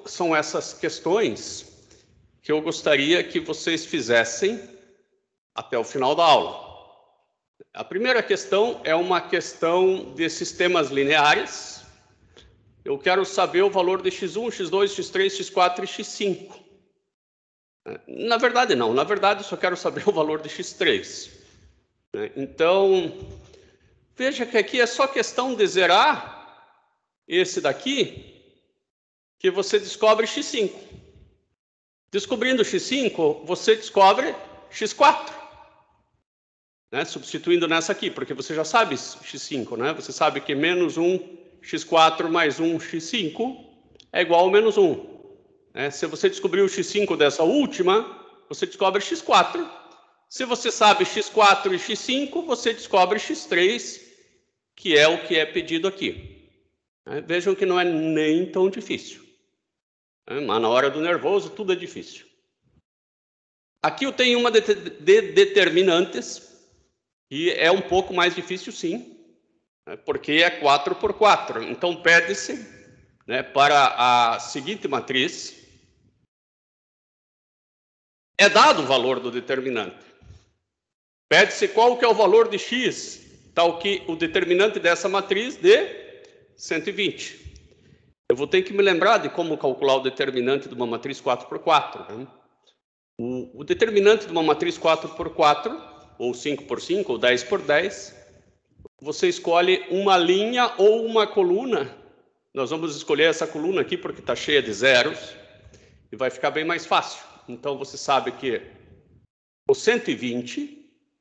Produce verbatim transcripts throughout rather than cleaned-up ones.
são essas questões que eu gostaria que vocês fizessem até o final da aula. A primeira questão é uma questão de sistemas lineares. Eu quero saber o valor de x um, x dois, x três, x quatro e x cinco. Na verdade, não. Na verdade, eu só quero saber o valor de x três. Então, veja que aqui é só questão de zerar esse daqui, que você descobre x cinco. Descobrindo x cinco, você descobre x quatro. Né? Substituindo nessa aqui, porque você já sabe x cinco, né? Você sabe que menos um x quatro mais um x cinco é igual a menos um. Né? Se você descobrir o x cinco dessa última, você descobre x quatro. Se você sabe x quatro e x cinco, você descobre x três, que é o que é pedido aqui. Né? Vejam que não é nem tão difícil. Né? Mas na hora do nervoso, tudo é difícil. Aqui eu tenho uma de, de determinantes, e é um pouco mais difícil, sim, né? Porque é quatro por quatro. Então, pede-se, né, para a seguinte matriz. É dado o valor do determinante. Pede-se qual que é o valor de x, tal que o determinante dessa matriz de cento e vinte. Eu vou ter que me lembrar de como calcular o determinante de uma matriz quatro por quatro. Né? O, o determinante de uma matriz quatro por quatro, ou cinco por cinco, ou dez por dez, você escolhe uma linha ou uma coluna. Nós vamos escolher essa coluna aqui porque está cheia de zeros, e vai ficar bem mais fácil. Então, você sabe que o cento e vinte,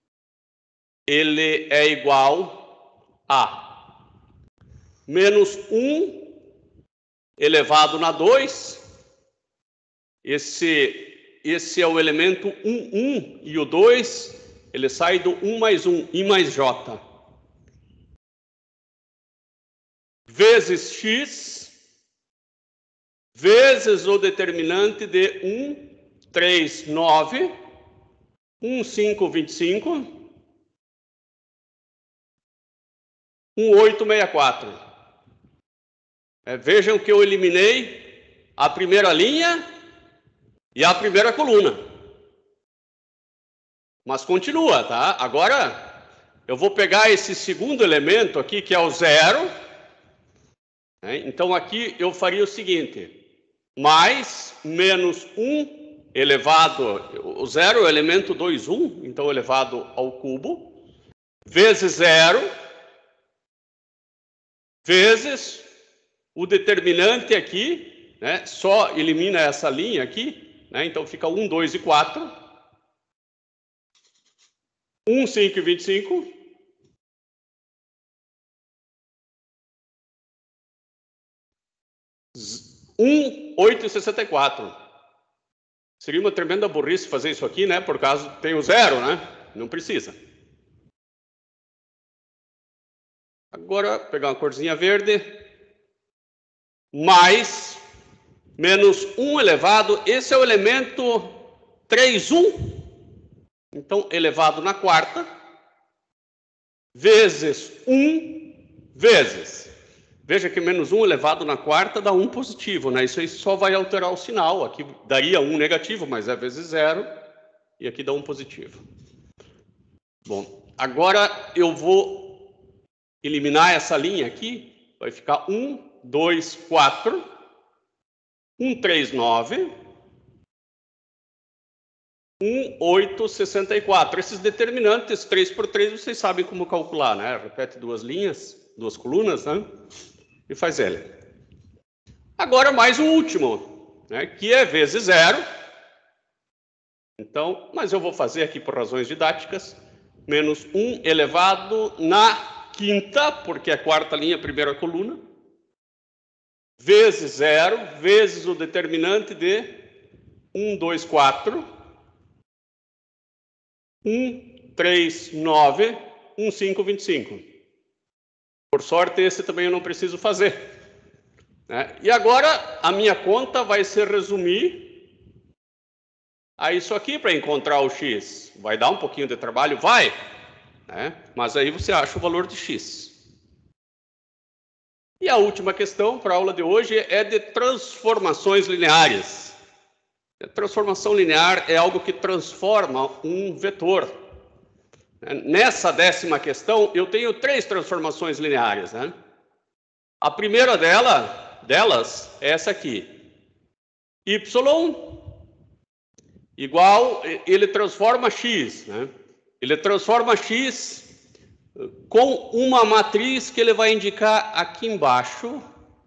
ele é igual a menos um elevado na dois. Esse, esse é o elemento um, um, e o dois, ele sai do um mais um, i mais j. Vezes x, vezes o determinante de um, três, nove, um, cinco, vinte e cinco, um, oito, sessenta e quatro. É, vejam que eu eliminei a primeira linha e a primeira coluna. Mas continua, tá? Agora, eu vou pegar esse segundo elemento aqui, que é o zero. Né? Então, aqui eu faria o seguinte. Mais, menos um elevado, o zero é o elemento dois, um, então elevado ao cubo, vezes zero, vezes o determinante aqui, né, só elimina essa linha aqui, né, então fica um, dois e quatro, um, cinco e vinte e cinco, um, oito e sessenta e quatro. Seria uma tremenda burrice fazer isso aqui, né? Por causa tem o zero, né? Não precisa. Agora, pegar uma corzinha verde. Mais, menos um elevado. Esse é o elemento três, um. Então, elevado na quarta. Vezes um, vezes. Veja que menos um elevado na quarta dá um positivo, né? Isso aí só vai alterar o sinal. Aqui daria um negativo, mas é vezes zero. E aqui dá um positivo. Bom, agora eu vou eliminar essa linha aqui. Vai ficar um, dois, quatro. um, três, nove. um, oito, sessenta e quatro. Esses determinantes, três por três, vocês sabem como calcular, né? Repete duas linhas, duas colunas, né? E faz ele. Agora mais um último, né, que é vezes zero. Então, mas eu vou fazer aqui por razões didáticas, menos um elevado na quinta, porque é a quarta linha, primeira coluna, vezes zero, vezes o determinante de um, dois, quatro, um, três, nove, um, cinco, vinte e cinco. Por sorte, esse também eu não preciso fazer. Né? E agora, a minha conta vai se resumir a isso aqui para encontrar o x. Vai dar um pouquinho de trabalho? Vai. Né? Mas aí você acha o valor de x. E a última questão para a aula de hoje é de transformações lineares. A transformação linear é algo que transforma um vetor. Nessa décima questão, eu tenho três transformações lineares, né? A primeira dela, delas é essa aqui. Y igual, ele transforma X, né? Ele transforma X com uma matriz que ele vai indicar aqui embaixo,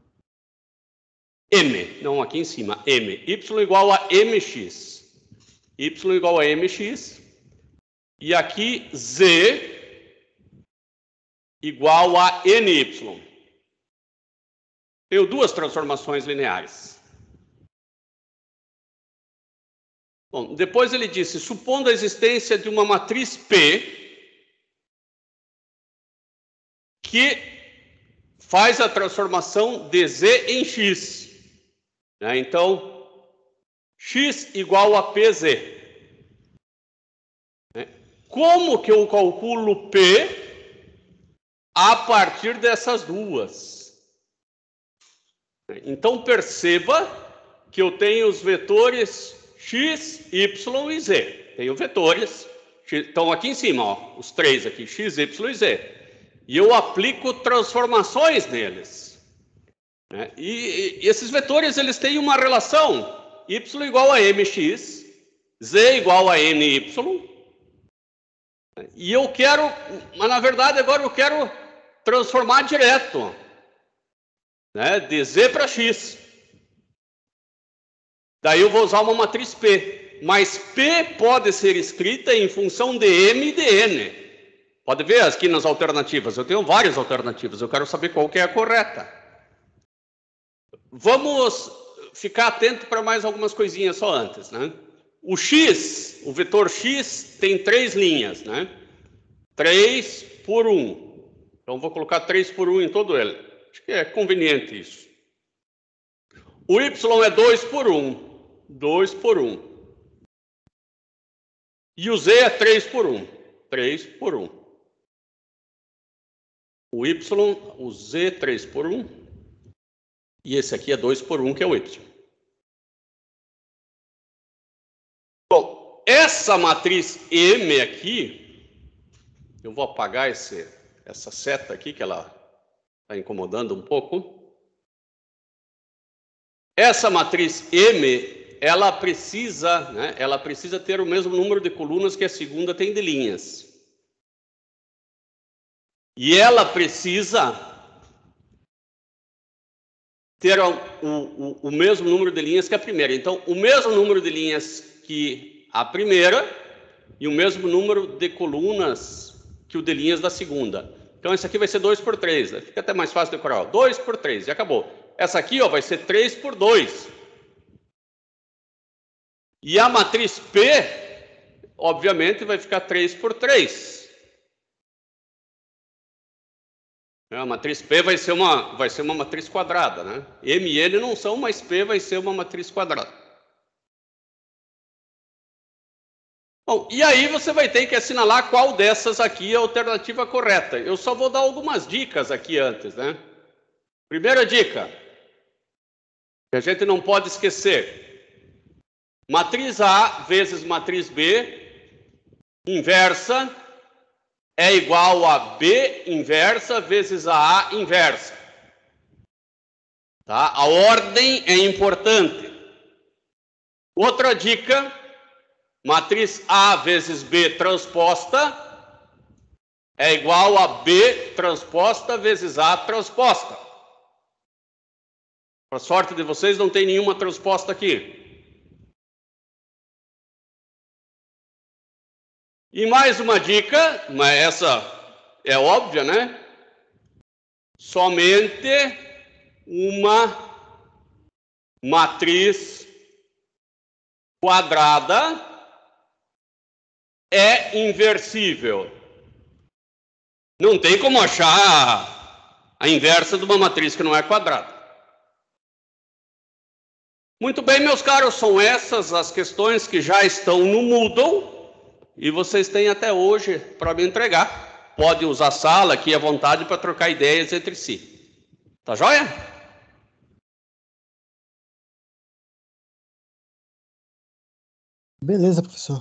M, não aqui em cima, M. Y igual a mx. Y igual a mx. E aqui Z igual a ny. Tenho duas transformações lineares. Bom, depois ele disse, supondo a existência de uma matriz P que faz a transformação de Z em X. Né? Então, X igual a P Z. Como que eu calculo P a partir dessas duas? Então, perceba que eu tenho os vetores X, Y e Z. Tenho vetores, estão aqui em cima, ó, os três aqui, X, Y e Z. E eu aplico transformações neles. Né? E, e esses vetores, eles têm uma relação. Y igual a mx, Z igual a ny. E eu quero, mas na verdade agora eu quero transformar direto. Né? De Z para X. Daí eu vou usar uma matriz P. Mas P pode ser escrita em função de M e de N. Pode ver aqui nas alternativas. Eu tenho várias alternativas. Eu quero saber qual que é a correta. Vamos ficar atento para mais algumas coisinhas só antes, né? O X, o vetor X, tem três linhas, né? três por um. Então, vou colocar três por um em todo ele. Acho que é conveniente isso. O Y é dois por um. dois por um. E o Z é três por um. três por um. O Y, o Z, três por um. E esse aqui é dois por um, que é o Y. Bom, essa matriz M aqui, eu vou apagar esse, essa seta aqui, que ela está incomodando um pouco. Essa matriz M, ela precisa, né, ela precisa ter o mesmo número de colunas que a segunda tem de linhas. E ela precisa ter o, o, o mesmo número de linhas que a primeira. Então, o mesmo número de linhas que a primeira e o mesmo número de colunas que o de linhas da segunda. Então, esse aqui vai ser dois por três. Né? Fica até mais fácil de decorar. dois por três, e acabou. Essa aqui ó, vai ser três por dois. E a matriz P, obviamente, vai ficar três por três. A matriz P vai ser uma, vai ser uma matriz quadrada, né? M e N não são, mas P vai ser uma matriz quadrada. Bom, e aí você vai ter que assinalar qual dessas aqui é a alternativa correta. Eu só vou dar algumas dicas aqui antes, né? Primeira dica, que a gente não pode esquecer. Matriz A vezes matriz B, inversa, é igual a B inversa vezes a A inversa. Tá? A ordem é importante. Outra dica, matriz A vezes B transposta é igual a B transposta vezes A transposta. Para sorte de vocês, não tem nenhuma transposta aqui. E mais uma dica, mas essa é óbvia, né? Somente uma matriz quadrada é inversível. Não tem como achar a inversa de uma matriz que não é quadrada. Muito bem, meus caros, são essas as questões que já estão no Moodle. E vocês têm até hoje para me entregar. Pode usar a sala aqui à vontade para trocar ideias entre si. Tá joia? Beleza, professor.